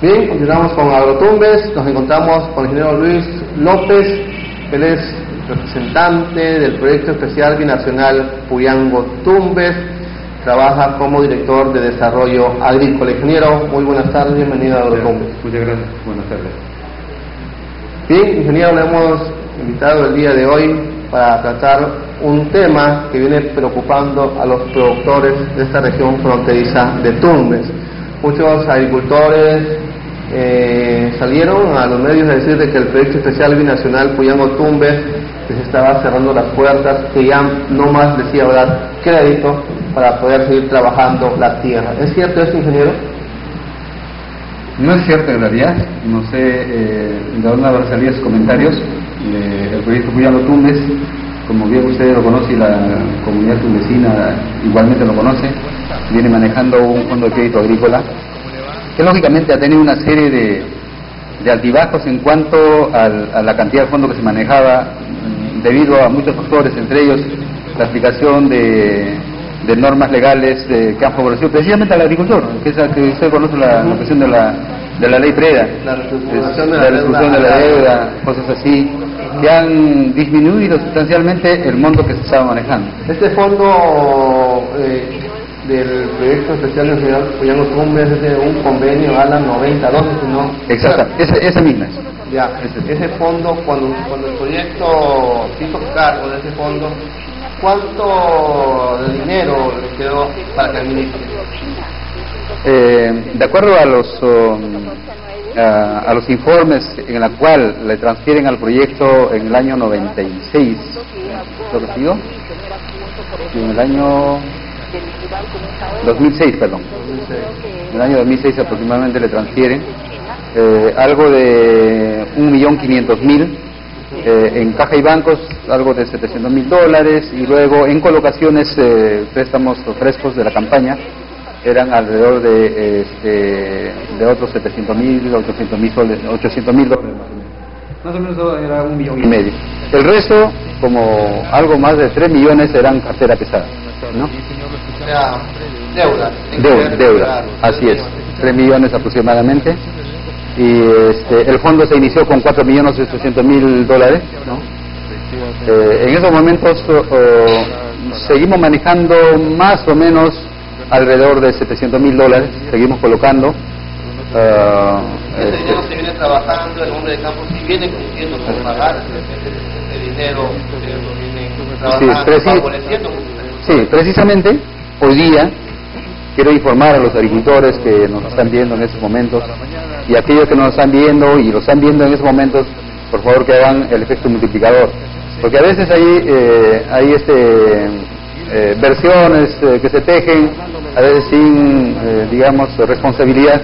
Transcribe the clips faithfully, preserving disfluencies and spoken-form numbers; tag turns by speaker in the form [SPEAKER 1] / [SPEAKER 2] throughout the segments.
[SPEAKER 1] Bien, continuamos con Agrotumbes. Nos encontramos con el ingeniero Luis López. Él es representante del proyecto especial binacional Puyango Tumbes. Trabaja como director de desarrollo agrícola. Ingeniero, muy buenas tardes, bienvenido a Agrotumbes.
[SPEAKER 2] Muchas gracias, buenas tardes.
[SPEAKER 1] Bien, ingeniero, le hemos invitado el día de hoy para tratar un tema que viene preocupando a los productores de esta región fronteriza de Tumbes. Muchos agricultores eh, salieron a los medios a decir de que el proyecto especial binacional Puyango Tumbes, que se estaba cerrando las puertas, que ya no más les iba a dar crédito para poder seguir trabajando la tierra. ¿Es cierto esto, ingeniero?
[SPEAKER 2] No es cierto en realidad, no sé eh, de dónde habrán salido sus comentarios. Eh, el proyecto Puyango Tumbes, como bien usted lo conoce y la comunidad tumbesina igualmente lo conoce, viene manejando un fondo de crédito agrícola que lógicamente ha tenido una serie de, de altibajos en cuanto al, a la cantidad de fondo que se manejaba debido a muchos factores, entre ellos la aplicación de, de normas legales de, que han favorecido precisamente al agricultor, que es la que usted conoce, la, la cuestión de la, de la ley PREDA,
[SPEAKER 1] la reestructuración de
[SPEAKER 2] la,
[SPEAKER 1] la,
[SPEAKER 2] reestructuración de la deuda, cosas así, que han disminuido sustancialmente el monto que se estaba manejando.
[SPEAKER 1] Este fondo eh, del proyecto especial nacional Puyango Tumbes es de un convenio a la noventa y dos, ¿no?
[SPEAKER 2] Exacto, esa, esa misma es.
[SPEAKER 1] Ya, ese, ese fondo, cuando, cuando el proyecto se hizo cargo de ese fondo, ¿cuánto de dinero le quedó para que administre?
[SPEAKER 2] Eh, de acuerdo a los um, a, a los informes en la cual le transfieren al proyecto en el año noventa y seis, ¿lo recibió? En el año dos mil seis, perdón. En el año dos mil seis aproximadamente le transfieren eh, algo de un millón quinientos mil. Eh, en caja y bancos algo de setecientos mil dólares, y luego en colocaciones, eh, préstamos frescos de la campaña eran alrededor de este, de otros setecientos mil, ochocientos mil dólares, ochocientos mil dólares más o menos, era un millón y medio. El resto, como algo más de tres millones, eran cartera pesada, ¿no?
[SPEAKER 1] O sea, deuda.
[SPEAKER 2] Deuda, deuda, así es, tres millones aproximadamente. Y este, el fondo se inició con cuatro millones ochocientos mil dólares, ¿no? Eh, en esos momentos eh, seguimos manejando más o menos alrededor de setecientos mil dólares, seguimos colocando. Uh,
[SPEAKER 1] ese dinero este, se viene trabajando, el hombre de campo si viene cumpliendo con pagar ese dinero, lo viene trabajando,
[SPEAKER 2] sí,
[SPEAKER 1] favoreciendo.
[SPEAKER 2] Sí, precisamente hoy día quiero informar a los agricultores que nos están viendo en estos momentos, y aquellos que nos están viendo y lo están viendo en estos momentos, por favor que hagan el efecto multiplicador, porque a veces hay eh, hay este eh, versiones eh, que se tejen a veces sin eh, digamos responsabilidad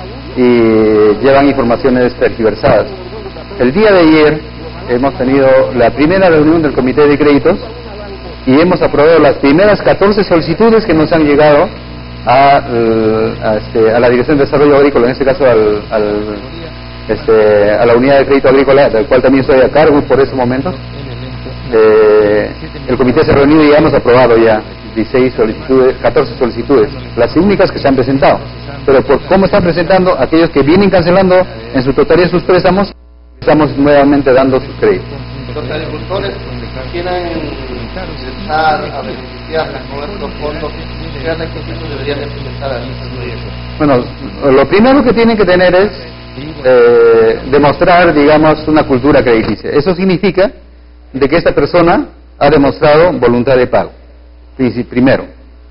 [SPEAKER 2] y llevan informaciones tergiversadas. El día de ayer hemos tenido la primera reunión del comité de créditos y hemos aprobado las primeras catorce solicitudes que nos han llegado A, a, este, a la Dirección de Desarrollo Agrícola, en este caso al, al, este, a la Unidad de Crédito Agrícola, del cual también estoy a cargo por esos momentos. Eh, el comité se ha reunido y ya hemos aprobado ya dieciséis solicitudes, catorce solicitudes, las únicas que se han presentado. Pero por cómo están presentando, aquellos que vienen cancelando en su totalidad sus préstamos, estamos nuevamente dando sus créditos.
[SPEAKER 1] Los agricultores quieran empezar a beneficiarse con estos fondos, ¿qué requisitos deberían implementar al proyecto?
[SPEAKER 2] Bueno, lo primero que tienen que tener es eh, demostrar, digamos, una cultura crediticia. Eso significa de que esta persona ha demostrado voluntad de pago, primero.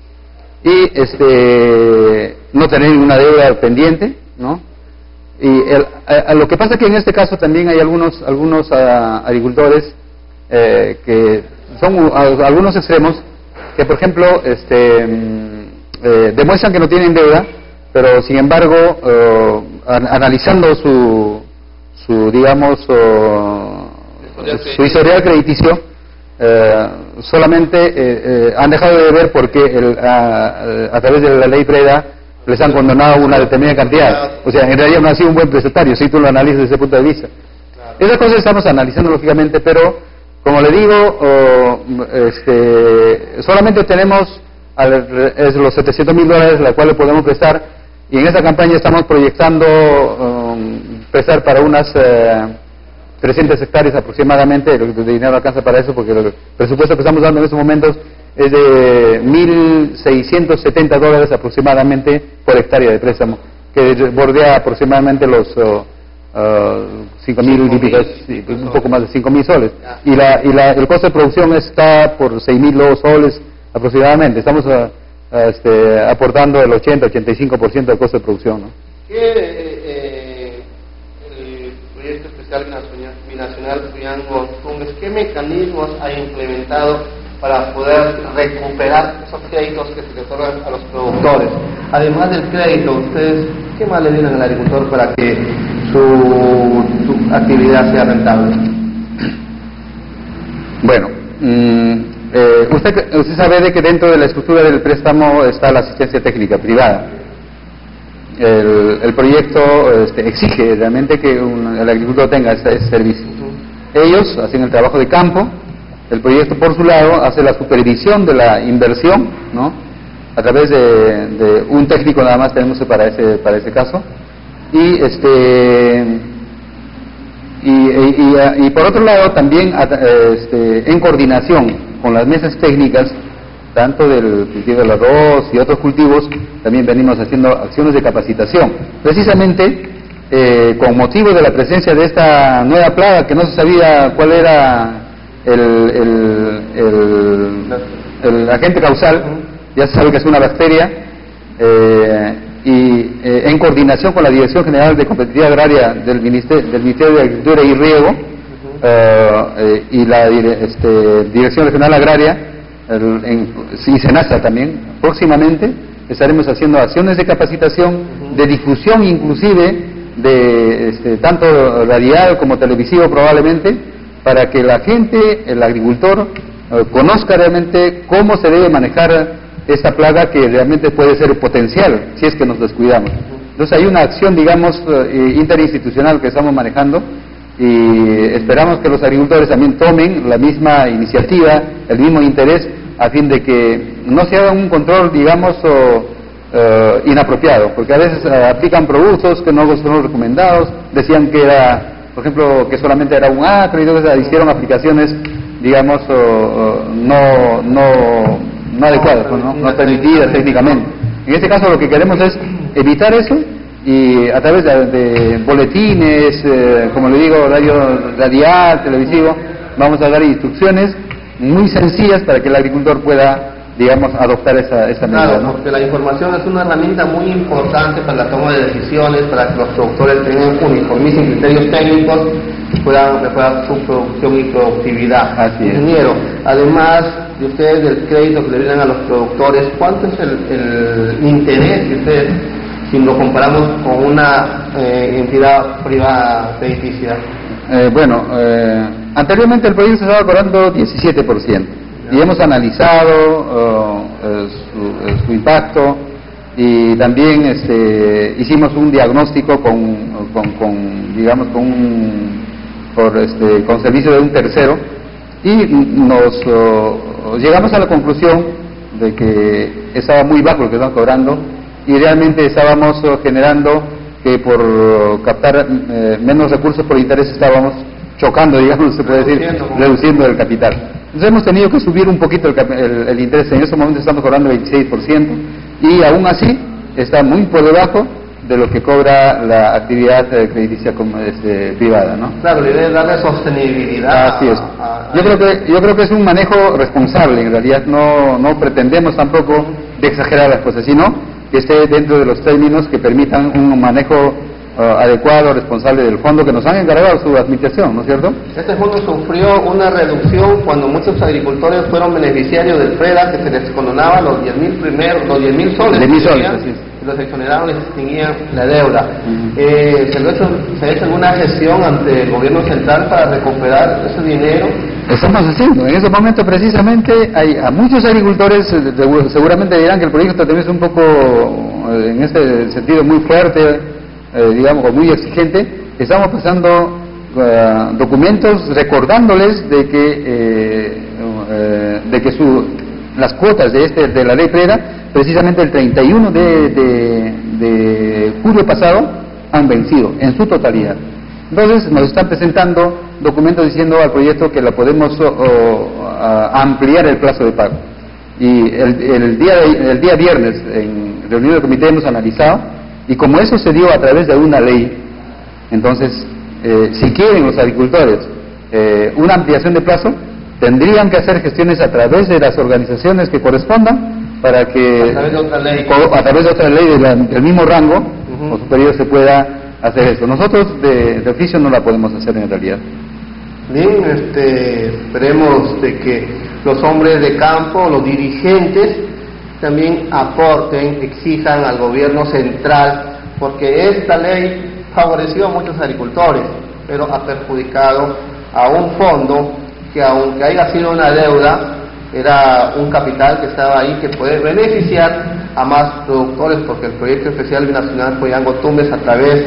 [SPEAKER 2] Y este no tener ninguna deuda pendiente, ¿no? Y el, a, a lo que pasa es que en este caso también hay algunos algunos a, agricultores eh, que son a, a algunos extremos que, por ejemplo, este eh, demuestran que no tienen deuda, pero sin embargo eh, an, analizando su su digamos uh, su historial crediticio eh, solamente eh, eh, han dejado de ver porque el, a, a través de la ley PREDA les han condonado una determinada cantidad. O sea, en realidad no ha sido un buen prestatario, si tú lo analizas desde ese punto de vista. Esas cosas estamos analizando lógicamente, pero como le digo, oh, este, solamente tenemos al, es los setecientos mil dólares la cual le podemos prestar, y en esta campaña estamos proyectando um, prestar para unas eh, trescientas hectáreas aproximadamente. El dinero alcanza para eso porque el presupuesto que estamos dando en estos momentos es de mil seiscientos setenta dólares aproximadamente por hectárea de préstamo, que bordea aproximadamente los uh, uh, cinco mil y pico, sí, un poco más de cinco mil soles, y la y la el costo de producción está por seis mil soles aproximadamente. Estamos uh, uh, este, aportando el ochenta a ochenta y cinco por ciento del costo de producción, ¿no?
[SPEAKER 1] ¿Qué, eh, el proyecto especial binacional Tumbes, qué mecanismos ha implementado para poder recuperar esos créditos que se le otorgan a los productores? Además del crédito, ¿ustedes qué más le dieron al agricultor para que su, su actividad sea rentable?
[SPEAKER 2] Bueno, mmm, eh, usted, usted sabe de que dentro de la estructura del préstamo está la asistencia técnica privada. El, el proyecto este, exige realmente que un, el agricultor tenga ese, ese servicio. Ellos hacen el trabajo de campo. El proyecto, por su lado, hace la supervisión de la inversión, ¿no? A través de, de un técnico nada más tenemos para ese para ese caso. Y este y, y, y, y por otro lado también este, en coordinación con las mesas técnicas, tanto del cultivo del arroz y otros cultivos, también venimos haciendo acciones de capacitación, precisamente eh, con motivo de la presencia de esta nueva plaga que no se sabía cuál era El, el, el, el agente causal. Ya se sabe que es una bacteria, eh, y eh, en coordinación con la Dirección General de Competitividad Agraria del Ministerio, del Ministerio de Agricultura y Riego, uh, eh, y la este, Dirección Regional Agraria el, en, y SENASA también, próximamente estaremos haciendo acciones de capacitación, de difusión inclusive, de este, tanto radial como televisivo probablemente, para que la gente, el agricultor, eh, conozca realmente cómo se debe manejar esta plaga que realmente puede ser potencial si es que nos descuidamos. Entonces hay una acción, digamos, eh, interinstitucional que estamos manejando, y esperamos que los agricultores también tomen la misma iniciativa, el mismo interés, a fin de que no se haga un control, digamos, o, eh, inapropiado, porque a veces eh, aplican productos que no son los recomendados, decían que era, por ejemplo, que solamente era un acre, y entonces hicieron aplicaciones, digamos, o, o, no, no, no adecuadas, no, no permitidas técnicamente. En este caso lo que queremos es evitar eso, y a través de, de boletines, eh, como le digo, radio radial, televisivo, vamos a dar instrucciones muy sencillas para que el agricultor pueda, digamos, adoptar esa, esa medida.
[SPEAKER 1] Claro, ¿no? Porque la información es una herramienta muy importante para la toma de decisiones, para que los productores tengan uniformicen criterios técnicos y puedan mejorar su producción y productividad.
[SPEAKER 2] Así es.
[SPEAKER 1] Ingeniero, además de ustedes del crédito que le brindan a los productores, ¿cuánto es el, el interés que ustedes, si lo comparamos con una eh, entidad privada crediticia?
[SPEAKER 2] Eh, bueno, eh, anteriormente el proyecto estaba cobrando diecisiete por ciento. Y hemos analizado uh, eh, su, eh, su impacto, y también este, hicimos un diagnóstico con, con, con digamos, con, un, por, este, con servicio de un tercero, y nos uh, llegamos a la conclusión de que estaba muy bajo lo que estaban cobrando, y realmente estábamos uh, generando que por uh, captar uh, menos recursos por interés estábamos chocando, digamos, se puede decir, reduciendo el capital. Entonces hemos tenido que subir un poquito el, el, el interés. En estos momentos estamos cobrando veintiséis por ciento, y aún así está muy por debajo de lo que cobra la actividad eh, crediticia como, este, privada, ¿no?
[SPEAKER 1] Claro, la idea es darle sostenibilidad.
[SPEAKER 2] Así es.
[SPEAKER 1] A, a,
[SPEAKER 2] yo creo que yo creo que es un manejo responsable. En realidad no no pretendemos tampoco de exagerar las cosas, sino que esté dentro de los términos que permitan un manejo Uh, adecuado, responsable del fondo que nos han encargado su administración, ¿no es cierto?
[SPEAKER 1] Este fondo sufrió una reducción cuando muchos agricultores fueron beneficiarios del FREDA, que se les condonaba los diez mil primeros, los diez mil soles,
[SPEAKER 2] diez mil soles, así es.
[SPEAKER 1] Los exoneraron, les extinguían la deuda. Uh-huh. eh, ¿se, ha hecho, ¿Se ha hecho alguna gestión ante el gobierno central para recuperar ese dinero?
[SPEAKER 2] Estamos haciendo, en ese momento precisamente hay a muchos agricultores, seguramente dirán que el proyecto también es un poco, en este sentido, muy fuerte, Eh, digamos, muy exigente. Estamos pasando uh, documentos recordándoles de que eh, eh, de que su las cuotas de este de la ley PREDA, precisamente el treinta y uno de, de, de julio pasado han vencido en su totalidad. Entonces nos están presentando documentos diciendo al proyecto que la podemos o, o, a ampliar el plazo de pago. Y el, el, día de, el día viernes en reunión del comité hemos analizado, y como eso se dio a través de una ley, entonces eh, si quieren los agricultores eh, una ampliación de plazo, tendrían que hacer gestiones a través de las organizaciones que correspondan para que
[SPEAKER 1] a través de otra ley,
[SPEAKER 2] o, a través de otra ley de la, del mismo rango uh-huh. o superior se pueda hacer esto. Nosotros de, de oficio no la podemos hacer en realidad.
[SPEAKER 1] Bien, este, esperemos de que los hombres de campo, los dirigentes, también aporten, exijan al gobierno central, porque esta ley favoreció a muchos agricultores, pero ha perjudicado a un fondo que, aunque haya sido una deuda, era un capital que estaba ahí que puede beneficiar a más productores, porque el proyecto especial binacional Puyango Tumbes, a través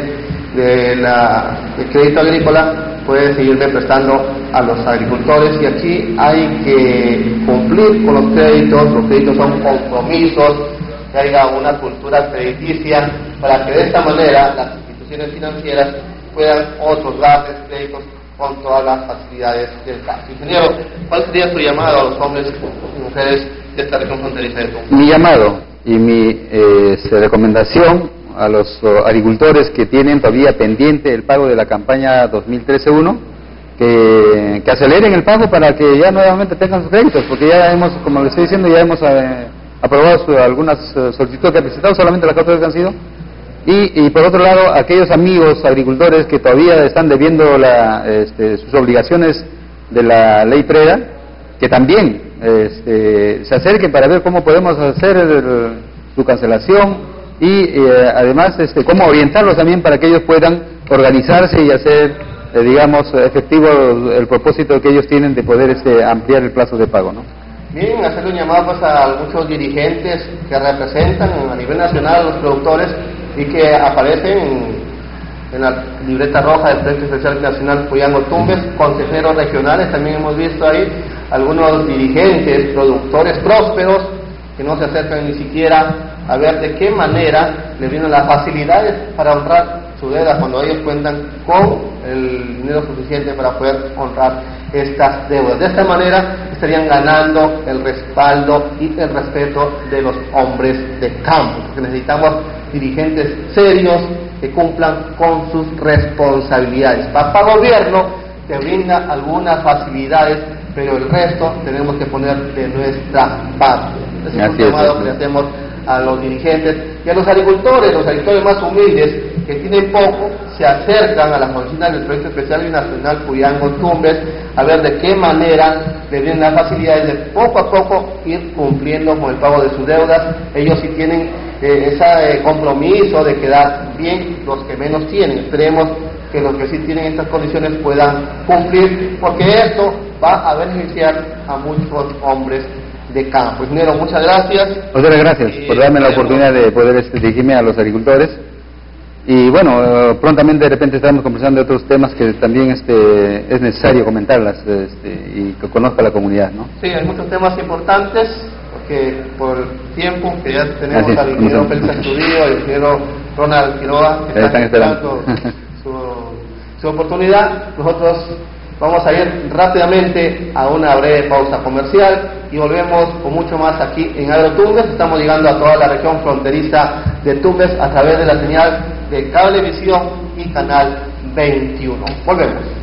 [SPEAKER 1] de la, del crédito agrícola, puede seguirle prestando a los agricultores, y aquí hay que cumplir con los créditos. Los créditos son compromisos, que haya una cultura crediticia para que de esta manera las instituciones financieras puedan otorgarles créditos con todas las facilidades del caso. Ingeniero, ¿cuál sería su llamado a los hombres y mujeres de esta región fronteriza de Tumbes?
[SPEAKER 2] Mi llamado y mi eh, recomendación a los uh, agricultores que tienen todavía pendiente el pago de la campaña dos mil trece uno, que, que aceleren el pago para que ya nuevamente tengan sus créditos, porque ya hemos, como les estoy diciendo, ya hemos eh, aprobado su, algunas uh, solicitudes que han presentado, solamente las cuatro que han sido. Y, y por otro lado, aquellos amigos agricultores que todavía están debiendo la, este, sus obligaciones de la ley PREDA, que también este, se acerquen para ver cómo podemos hacer el, su cancelación, y eh, además este, cómo orientarlos también para que ellos puedan organizarse y hacer, eh, digamos, efectivo el, el propósito que ellos tienen de poder este, ampliar el plazo de pago, ¿no?
[SPEAKER 1] Bien, hacer un llamado pues, a muchos dirigentes que representan a nivel nacional a los productores y que aparecen en, en la libreta roja del Proyecto Especial Nacional Puyango Tumbes, consejeros regionales, también hemos visto ahí algunos dirigentes, productores prósperos, que no se acercan ni siquiera a ver de qué manera les vienen las facilidades para honrar su deuda cuando ellos cuentan con el dinero suficiente para poder honrar estas deudas. De esta manera estarían ganando el respaldo y el respeto de los hombres de campo, porque necesitamos dirigentes serios que cumplan con sus responsabilidades. Papá gobierno te brinda algunas facilidades, pero el resto tenemos que poner de nuestra parte. Ese es un llamado que le hacemos a los dirigentes y a los agricultores, los agricultores más humildes que tienen poco, se acercan a las oficinas del Proyecto Especial Binacional Puyango Tumbes a ver de qué manera le vienen las facilidades de poco a poco ir cumpliendo con el pago de sus deudas. Ellos sí tienen eh, ese eh, compromiso de quedar bien los que menos tienen. Esperemos que los que sí tienen estas condiciones puedan cumplir, porque esto va a beneficiar a muchos hombres de campo. Ingeniero, muchas gracias.
[SPEAKER 2] Muchas gracias y por darme la oportunidad de poder este, dirigirme a los agricultores. Y bueno, eh, prontamente de repente estaremos conversando de otros temas que también este, es necesario comentarlas este, y que conozca la comunidad, ¿no?
[SPEAKER 1] Sí, hay muchos temas importantes, porque por el tiempo que ya tenemos Así, al ingeniero Félix Astudillo, al ingeniero Ronald Quiroga, que están, están esperando su, su oportunidad. Nosotros vamos a ir rápidamente a una breve pausa comercial y volvemos con mucho más aquí en AgroTumbes. Estamos llegando a toda la región fronteriza de Tumbes a través de la señal de Cablevisión y Canal veintiuno. Volvemos.